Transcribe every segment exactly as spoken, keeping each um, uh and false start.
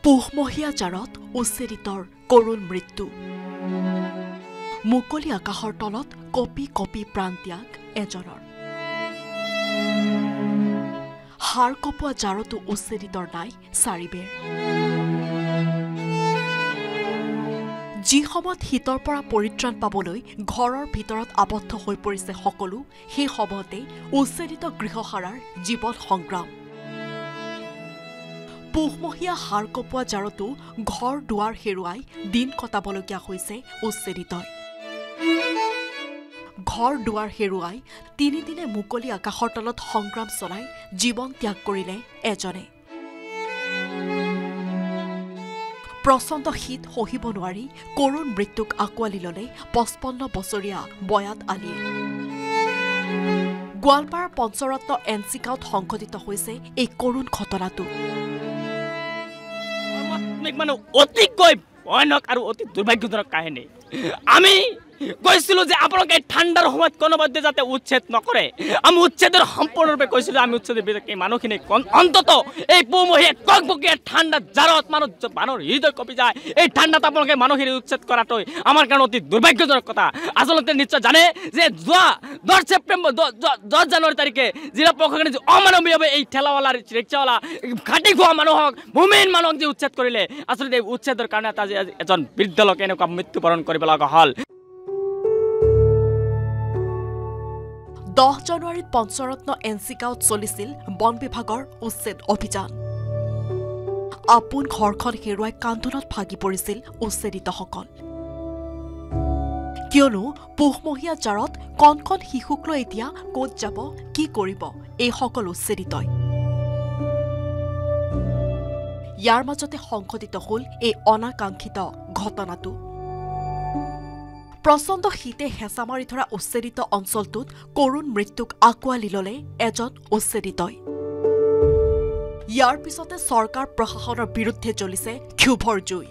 পুহমহীয়া জাৰত উচ্ছেদিতৰ কৰুণ মৃত্যু মুকলি আকাশৰ তলত কপি কপি প্ৰাণ ত্যাগ এজনৰ হাড় কপোৱা জাৰতো উচ্ছেদিতৰ নাই চাৰিবেৰ যি সময়ত শীতৰ পৰা পৰিত্ৰাণ পাবলৈ ঘৰৰ ভিতৰত আবদ্ধ হৈ পৰিছে সকলো সেই সময়তে উচ্ছেদিত গৃহহাৰাৰ জীৱন সংগ্ৰাম পুহমহীয়া হাড় কপোৱা জাৰতো ঘৰ দুৱাৰ হেৰুৱাই দিন কটাবলগীয়া হৈছে উচ্ছেদিতই ঘৰ দুৱাৰ হেৰুৱাই তিনিদিনে মুকলি আকাশৰ তলত সংগ্ৰাম চলাই জীৱন ত্যাগ কৰিলে এজনে প্ৰচণ্ড শীত সহিব নোৱাৰি কৰুণ মৃত্যুক আঁকোৱালি ললে পঁচপন্ন বছৰীয়া বয়াত আলীয়ে গোৱালপাৰাৰ পঞ্চৰত্ন এন চি গাঁৱত সংঘটিত হৈছে এই কৰুণ ঘটনাটো মানে অতিকৈ ভয়ানক আৰু অতি দুৰ্ভাগ্যজনক কাহিনী আমি কৈছিলো যে আপোনালোকে ঠাণ্ডাৰ সময়ত কোনোবাদে যাতে উচ্ছেদ নকৰে আমি উচ্ছেদৰ সম্পূৰ্ণৰূপে কৈছিলো আমি উচ্ছেদৰ বিৰুদ্ধে মানুহখিনি অন্তত এই পুহমহীয়া ককবকীয়া ঠাণ্ডা জাৰত মানুহ মানুহৰ হৃদয় কঁপি যায় এই ঠাণ্ডাত আপোনালোকে মানুহখিনি উচ্ছেদ কৰাটোই আমাৰ কাৰণে অতি দুৰ্ভাগ্যজনক কথা আচলতে নিশ্চয় জানে যে যোৱা দহ ছেপ্টেম্বৰ দহ জানুৱাৰী তাৰিখে জিলা প্ৰশাসনে যে অমানৱীয়ভাৱে এই ঠেলাৱালা ৰিক্সাৱালা ঘাটি খোৱা মানুহক ভূমিহীন মানুহক যে উচ্ছেদ কৰিলে আচলতে এই উচ্ছেদৰ কাৰণে আজি এজন বৃদ্ধ লোকে এনেকুৱা মৃত্যুবৰণ কৰিব লগা হ'ল দহ জানুৱাৰীত পঞ্চৰত্ন এন চি গাঁৱত চলিছিল বন বিভাগৰ উচ্ছেদ অভিযান আপোন ঘৰখন হেৰুৱাই কান্দোনত ভাগি পৰিছিল উচ্ছেদিতসকল কিয়নো পুহমহীয়া জাৰত কণ কণ শিশুক লৈ এতিয়া ক'ত যাব কি কৰিব এইসকল উচ্ছেদিতই ইয়াৰ মাজতে সংঘটিত হ'ল এই অনাকাংক্ষিত ঘটনাটো প্ৰচণ্ড শীতে হেঁচা মাৰি ধৰা উচ্ছেদিত অঞ্চলটোত কৰুণ মৃত্যুক আঁকোৱালি ললে এজন উচ্ছেদিতই ইয়াৰ পিছতে চৰকাৰ প্ৰশাসনৰ বিৰুদ্ধে জ্বলিছে ক্ষোভৰ জুই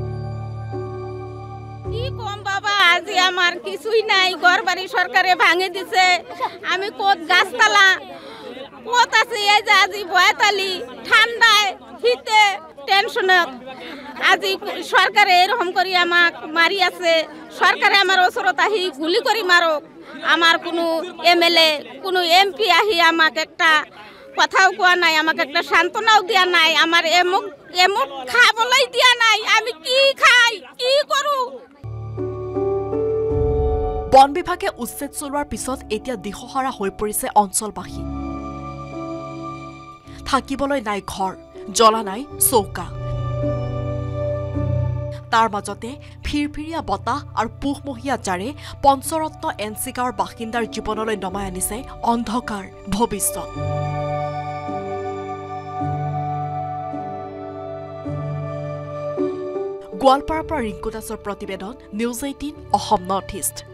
কি কম বাবা আজি আমাৰ কিছুই নাই ঘৰবাৰী চৰকাৰে ভাঙি দিছে আমি ক'ত গাছতলা ক'ত আছে এই যে আজি বয়াতালি ঠাণ্ডায় শীতে টেনশনত আজি সরকারে এরকম করে আমাক মারি আছে সরকারে আমার ওসরত আহি গুলি করে মারক আমার কোনো এম এল এ কোনো এম পি আহি আমাক একটা কথাও কোয়া নাই আমাকে একটা সান্ত্বনাও দিয়া নাই আমার এমুক এমুক খাবলাই দিয়া নাই আমি কি খাই কি করু বন বিভাগে উচ্ছেদ চলোৱাৰ পিছত এতিয়া দিশহাৰা হৈ পৰিছে অঞ্চলবাসী থাকিবলৈ নাই ঘৰ জ্বলা নাই চৌকা তাৰ মাজতে ফিৰফিৰিয়া বতাহ আৰু পুহমহীয়া জাৰে পঞ্চৰত্ন এন চি গাঁৱৰ বাসিন্দাৰ জীৱনলৈ নমাই আনিছে অন্ধকাৰ ভৱিষ্যত গোৱালপাৰাৰ পৰা ৰিংকু দাসৰ প্ৰতিবেদন news eighteen Assam north east.